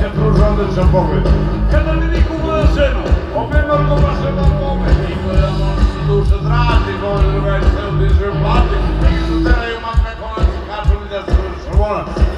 se pružate za pogled. Kada mi nikomu na ženu, opet moramo se na pogled. Niko je ono duša zrati, govori druga i se udiže plati. Neki su teraju matme konaci, kaču mi da se vršavona.